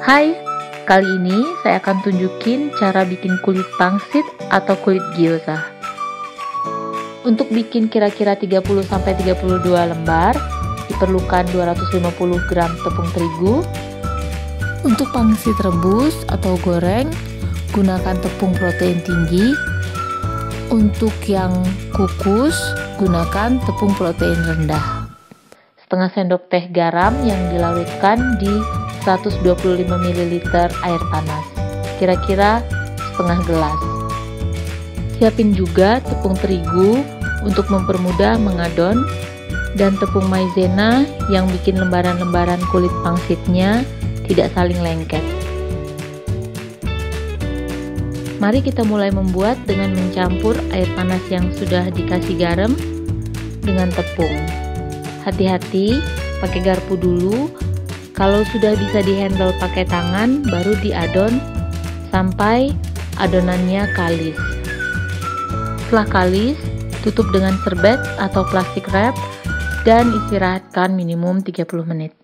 Hai, kali ini saya akan tunjukin cara bikin kulit pangsit atau kulit gyoza. Untuk bikin kira-kira 30-32 lembar, diperlukan 250 gram tepung terigu. Untuk pangsit rebus atau goreng, gunakan tepung protein tinggi. Untuk yang kukus, gunakan tepung protein rendah. Setengah sendok teh garam yang dilarutkan di 125 ml air panas, kira-kira setengah gelas. Siapin juga tepung terigu untuk mempermudah mengadon dan tepung maizena yang bikin lembaran-lembaran kulit pangsitnya tidak saling lengket. Mari kita mulai membuat dengan mencampur air panas yang sudah dikasih garam dengan tepung. Hati-hati, pakai garpu dulu. Kalau sudah bisa dihandle pakai tangan, baru diadon sampai adonannya kalis. Setelah kalis, tutup dengan serbet atau plastik wrap dan istirahatkan minimum 30 menit.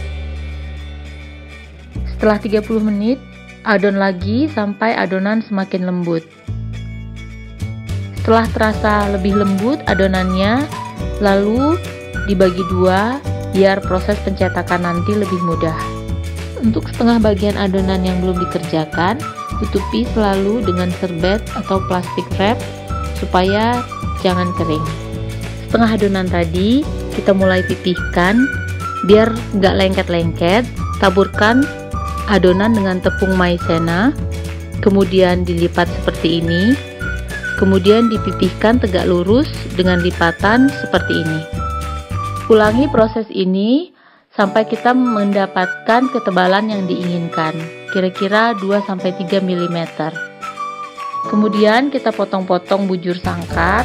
Setelah 30 menit, adon lagi sampai adonan semakin lembut. Setelah terasa lebih lembut adonannya, lalu dibagi dua biar proses pencetakan nanti lebih mudah. Untuk setengah bagian adonan yang belum dikerjakan, tutupi selalu dengan serbet atau plastik wrap supaya jangan kering. Setengah adonan tadi kita mulai pipihkan biar nggak lengket-lengket. Taburkan adonan dengan tepung maizena, kemudian dilipat seperti ini, kemudian dipipihkan tegak lurus dengan lipatan seperti ini. Ulangi proses ini sampai kita mendapatkan ketebalan yang diinginkan, kira-kira 2-3 mm. Kemudian kita potong-potong bujur sangkar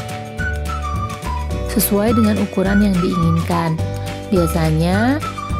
sesuai dengan ukuran yang diinginkan, biasanya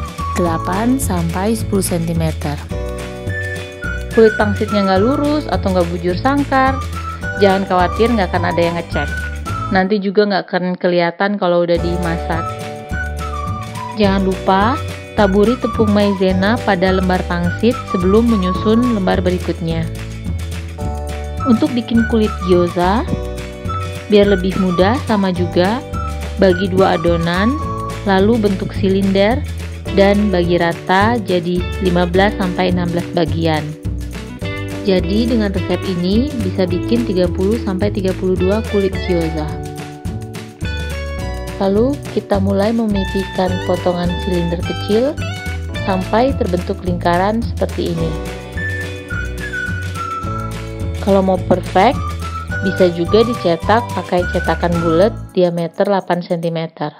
8-10 cm. Kulit pangsitnya nggak lurus atau nggak bujur sangkar, jangan khawatir, nggak akan ada yang ngecek. Nanti juga nggak akan kelihatan kalau udah dimasak. Jangan lupa taburi tepung maizena pada lembar pangsit sebelum menyusun lembar berikutnya. Untuk bikin kulit gyoza, biar lebih mudah, sama juga bagi dua adonan, lalu bentuk silinder dan bagi rata jadi 15-16 bagian. Jadi dengan resep ini bisa bikin 30-32 kulit gyoza. Lalu kita mulai memipihkan potongan silinder kecil sampai terbentuk lingkaran seperti ini. Kalau mau perfect, bisa juga dicetak pakai cetakan bulat diameter 8 cm.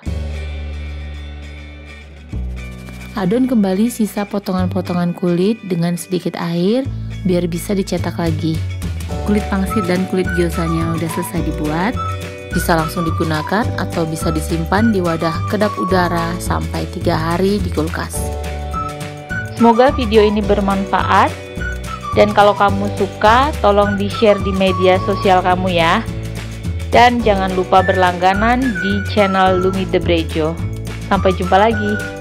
Adon kembali sisa potongan-potongan kulit dengan sedikit air biar bisa dicetak lagi. Kulit pangsit dan kulit gyozanya udah selesai dibuat, bisa langsung digunakan atau bisa disimpan di wadah kedap udara sampai 3 hari di kulkas. Semoga video ini bermanfaat, dan kalau kamu suka tolong di-share di media sosial kamu ya. Dan jangan lupa berlangganan di channel Lumi The Brejo. Sampai jumpa lagi.